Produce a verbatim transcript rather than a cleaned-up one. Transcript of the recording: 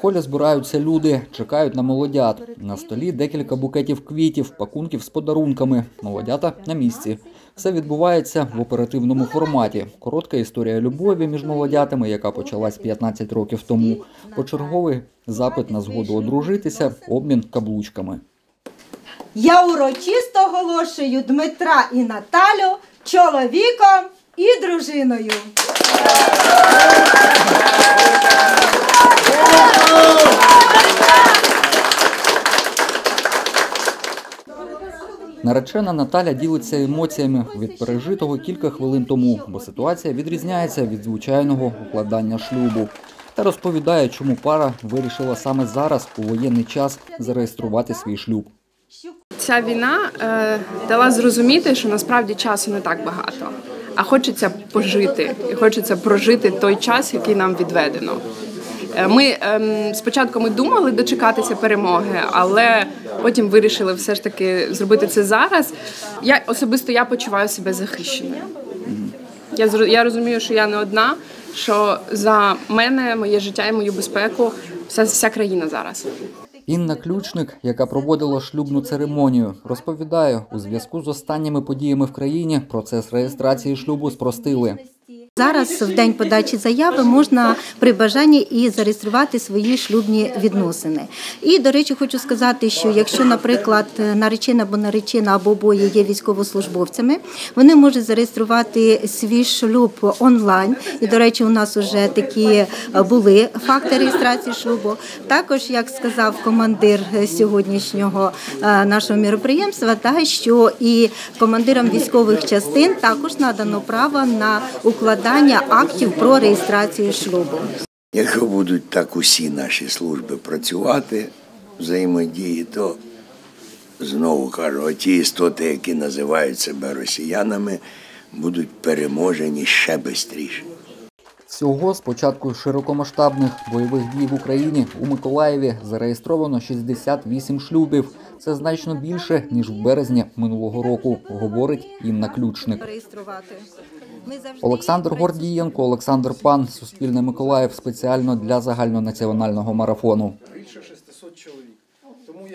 холі збираються люди, чекають на молодят. На столі декілька букетів квітів, пакунків з подарунками. Молодята на місці. Все відбувається в оперативному форматі. Коротка історія любові між молодятами, яка почалась п'ятнадцять років тому. Почерговий запит на згоду одружитися, обмін каблучками. Я урочисто оголошую Дмитра і Наталю чоловіком і дружиною. Наречена Наталя ділиться емоціями від пережитого кілька хвилин тому, бо ситуація відрізняється від звичайного укладання шлюбу. Та розповідає, чому пара вирішила саме зараз, у воєнний час, зареєструвати свій шлюб. Ця війна е, дала зрозуміти, що насправді часу не так багато, а хочеться пожити, і хочеться прожити той час, який нам відведено. Ми ем, спочатку ми думали дочекатися перемоги, але потім вирішили все ж таки зробити це зараз. Я особисто я почуваю себе захищеною. Я я розумію, що я не одна, що за мене, моє життя і мою безпеку вся вся країна зараз. Інна Ключник, яка проводила шлюбну церемонію, розповідає, у зв'язку з останніми подіями в країні процес реєстрації шлюбу спростили. Зараз, в день подачі заяви, можна при бажанні і зареєструвати свої шлюбні відносини. І, до речі, хочу сказати, що якщо, наприклад, наречена або наречена або обоє є військовослужбовцями, вони можуть зареєструвати свій шлюб онлайн. І, до речі, у нас вже такі були факти реєстрації шлюбу. Також, як сказав командир сьогоднішнього нашого міроприємства, та, що і командирам військових частин також надано право на укладання актів про реєстрацію шлюбу. Якщо будуть так усі наші служби працювати, взаємодії, то, знову кажу, ті істоти, які називають себе росіянами, будуть переможені ще швидше. Всього з початку широкомасштабних бойових дій в Україні у Миколаєві зареєстровано шістдесят вісім шлюбів. Це значно більше, ніж в березні минулого року, говорить Інна Ключник. Олександр Гордієнко, Олександр Пан, Суспільне Миколаїв, спеціально для загальнонаціонального марафону.